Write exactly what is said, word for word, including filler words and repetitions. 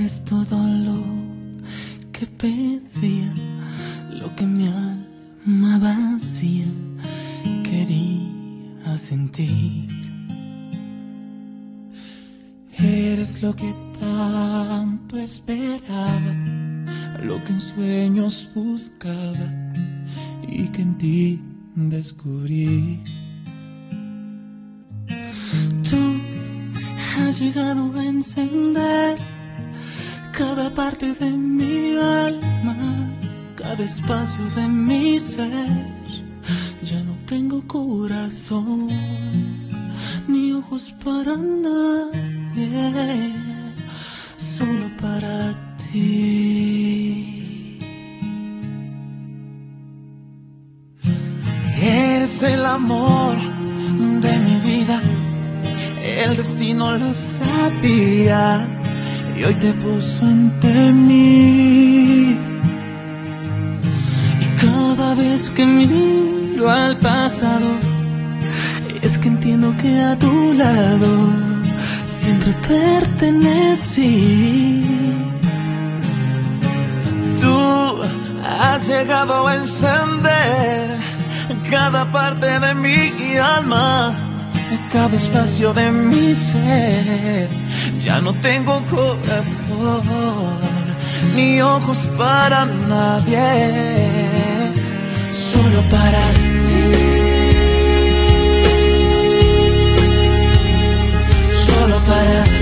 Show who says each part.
Speaker 1: Eres todo lo que pedía, lo que mi alma vacía quería sentir.
Speaker 2: Eres lo que tanto esperaba, lo que en sueños buscaba y que en ti descubrí.
Speaker 1: Tú has llegado a encender cada parte de mi alma, cada espacio de mi ser. Ya no tengo corazón ni ojos para nadie, solo para ti.
Speaker 2: Eres el amor de mi vida, el destino lo sabía y hoy te puso ante mí.
Speaker 1: Y cada vez que miro al pasado, es que entiendo que a tu lado siempre pertenecí.
Speaker 2: Tú has llegado a encender cada parte de mi alma, cada espacio de mi ser. Ya no tengo corazón ni ojos para nadie,
Speaker 1: solo para ti,
Speaker 2: solo para ti.